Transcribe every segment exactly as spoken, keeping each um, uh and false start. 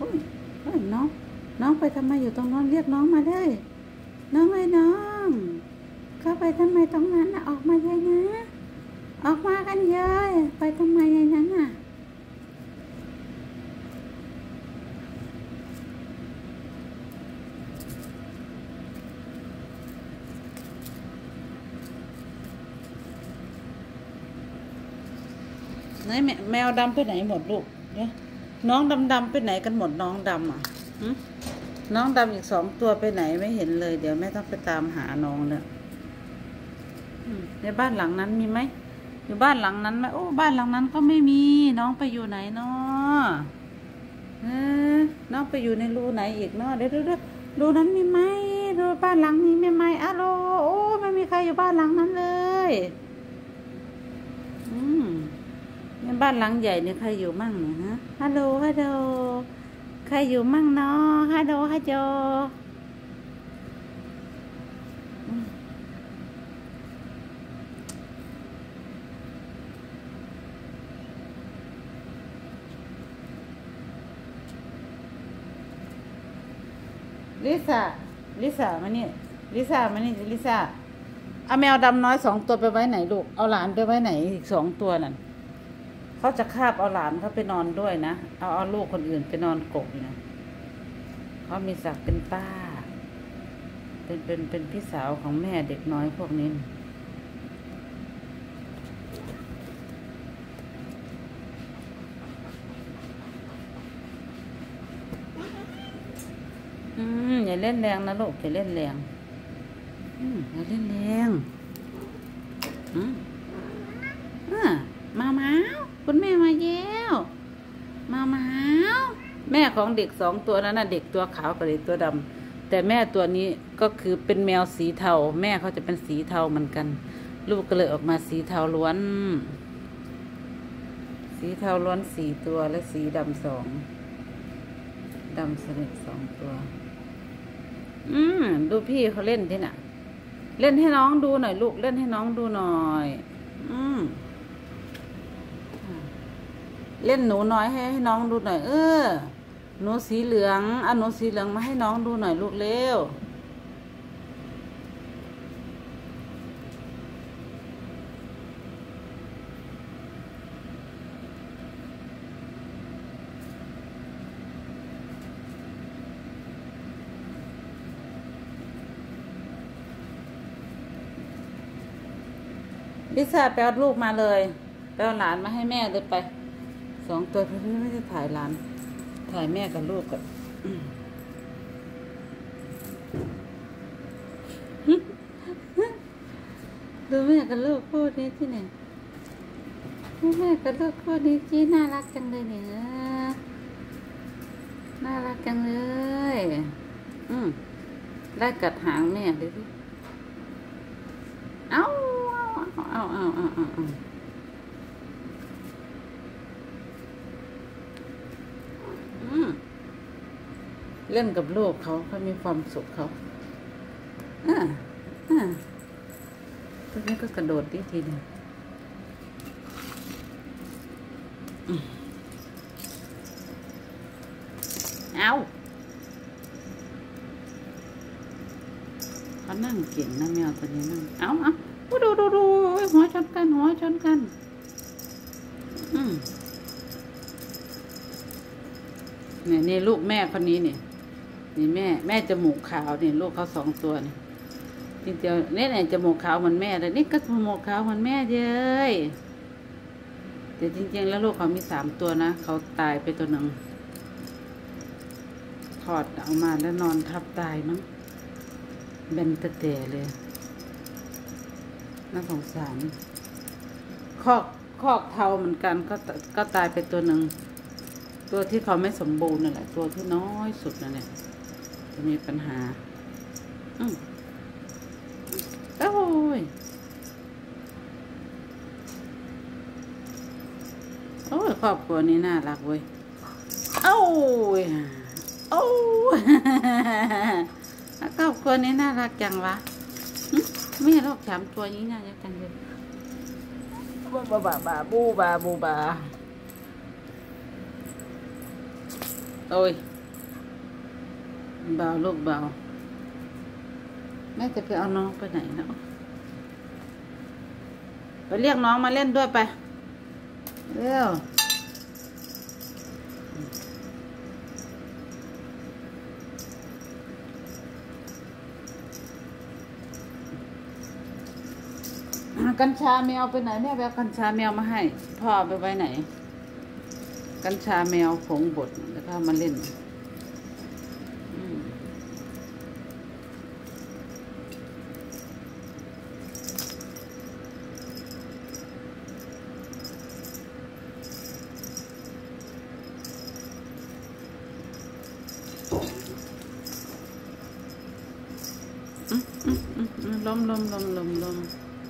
อ้ยเฮ้ยน้องน้องไปทำไมอยู่ตรงนั้นเรียกน้องมาเลยน้องไอ้น้องเข้าไปทำไมตรงนั้นนะออกมาเลยนะออกมากันเยอะไปทำไมอย่างนั้นน่ะไหนแมแมวดำไปไหนหมดลูกเนี่ยน้องดำดำไปไหนกันหมดน้องดำอ่ะน้องดำอีกสองตัวไปไหนไม่เห็นเลยเดี๋ยวแม่ต้องไปตามหาน้องเนี่ยในบ้านหลังนั้นมีไหมอยู่บ้านหลังนั้นไหมโอ้บ้านหลังนั้นก็ไม่มีน้องไปอยู่ไหนเนาะเออน้องไปอยู่ในรูไหนอีกเนาะเดี๋ยวเดี๋ยวรูนั้นมีไหมรูบ้านหลังนี้มีไหมอะโลโอ้ไม่มีใครอยู่บ้านหลังนั้นเลยอืมในบ้านหลังใหญ่เนี่ยใครอยู่มั่งเนี่ยฮะฮัลโหลฮัลโหลใครอยู่มั่งเนาะฮัลโหลฮัลโหลลิซ่าลิซ่ามานี่ลิซ่ามานี่ลิซ่าเอาแมวดำน้อยสองตัวไปไว้ไหนลูกเอาหลานไปไว้ไหนอีกสองตัวนั่นเขาจะคาบเอาหลานเขาไปนอนด้วยนะเอาเอาลูกคนอื่นไปนอนกกนะเขามีศักดิ์เป็นป้าเป็นเป็นเป็นพี่สาวของแม่เด็กน้อยพวกนี้อืมอย่าเล่นแรงนะลูกอย่าเล่นแรงอืมอย่าเล่นแรงอืมอ่ามาเมาคุณแม่มาเย้วมาเมาแม่ของเด็กสองตัวนั้นน่ะเด็กตัวขาวกับเด็กตัวดำแต่แม่ตัวนี้ก็คือเป็นแมวสีเทาแม่เขาจะเป็นสีเทาเหมือนกันลูกก็เลยออกมาสีเทาล้วนสีเทาล้วนสี่ตัวและสีดำสองดำสนิทสองตัวอืมดูพี่เขาเล่นที่น่ะเล่นให้น้องดูหน่อยลูกเล่นให้น้องดูหน่อยอืมเล่นหนูน้อยให้ให้น้องดูหน่อยเออหนูสีเหลืองเอาหนูสีเหลืองมาให้น้องดูหน่อยลูกเร็วลิซ่าไปเอาลูกมาเลยไปเอาหลานมาให้แม่เลยไปสองตัวเพื่อนไม่ได้ถ่ายหลานถ่ายแม่กับลูกกับดูแม่กับลูกคู่นี้ที่ไหนแม่กับลูกคู่นี้ที่น่ารักจังเลยเนี่ยน่ารักจังเลยอืมได้กัดหางแม่เลยสิเอาเอาเอาเอาเอาเอาเล่นกับลูกเขาเขามีความสุขเขาอ่าอ่าตัวนี้ก็กระโดดทีทีนึงเอาเขานั่งเก่งนะแมวตัวนี้นั่งเอาเอาดูดูดูหัวชนกันหัวชนกันอืมเนี่ยนี่ลูกแม่คนนี้เนี่ยนี่แม่แม่จมูกขาวนี่ลูกเขาสองตัวนี่จริงๆนี่เนี่ยจมูกขาวเหมือนแม่แต่นี่ก็จมูกขาวเหมือนแม่เลยแต่จริงๆแล้วลูกเขามีสามตัวนะเขาตายไปตัวหนึ่งถอดออกมาแล้วนอนทับตายมั้งเบนตะเตะเลยน่าสงสารคอกคอกเทาเหมือนกันก็ก็ตายไปตัวหนึ่งตัวที่เขาไม่สมบูรณ์นั่นแหละตัวที่น้อยสุดนั่นแหละจะมีปัญหาอืมโอ้ยโอ้ยครอบครัวนี้น่ารักเว้ยโอ้ยโอ้ยครอบครัวนี้น่ารักจังวะไม่รอบสามตัวนี้น่ารักจังเลยบาบาบาบาบูบาบูบาโอ้ยเบาลูกเบาแม่จะไปเอาน้องไปไหนเนาะไปเรียกน้องมาเล่นด้วยไปเร็วกัญชาแมวไปไหนแม่ไปเอากัญชาแมวมาให้พ่อไปไว้ไหนกัญชาแมวผงบดแล้วก็มาเล่นลมลมลมลมลม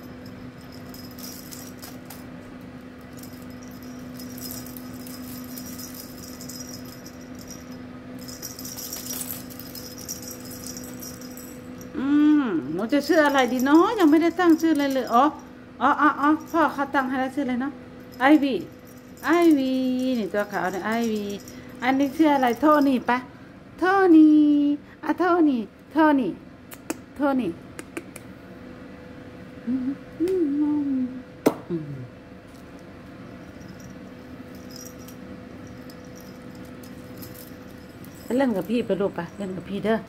อืมหนูจะชื่ออะไรดีเนาะยังไม่ได้ตั้งชื่อเลยเลยอ๋ออ๋ออ๋ออ๋อพ่อเขาตั้งให้แล้วชื่ออะไรเนาะไอวีไอวีนี่ตัวขาวเนี่ยไอวีอันนี้ชื่ออะไรโทนี่ปะโทนี่อะโทนี่โทนี่โทนี่ไปเล่นกับพี่ไปลูกไปเล่นกับพี่เด้อ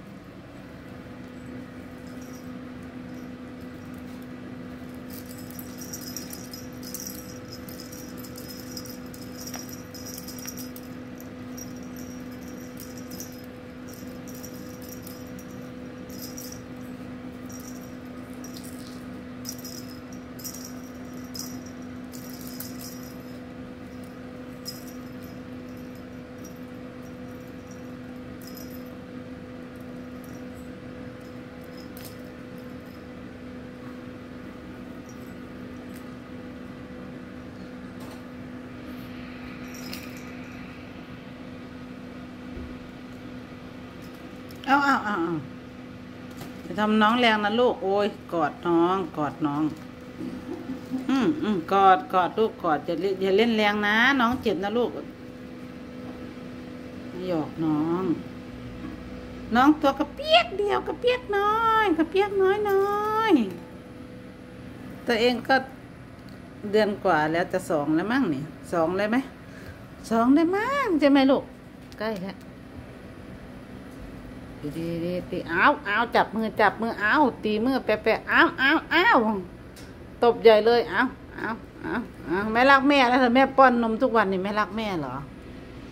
เอาเอาเอาเอาจะทำน้องแรงนะลูกโอ้ยกอดน้องกอดน้องอืมอืมกอดกอดลูกกอดอย่าอย่าเล่นแรงนะน้องเจ็บนะลูกหยอกน้องน้องตัวกระเปียกเดียวกระเปียกน้อยกระเปียกน้อยน้อยตัวเองก็เดือนกว่าแล้วจะสองแล้วมั้งนี่สองเลยไหมสองเลยมั้งใช่ไหมลูกใกล้แล้วดีดีตีเอาเอาจับมือจับมือเอาตีมือแปะแปะเอาเอาเอาตบใหญ่เลยเอาเอาเอาเอาแม่รักแม่แล้วเธอแม่ป้อนนมทุกวันนี่แม่รักแม่เหรอ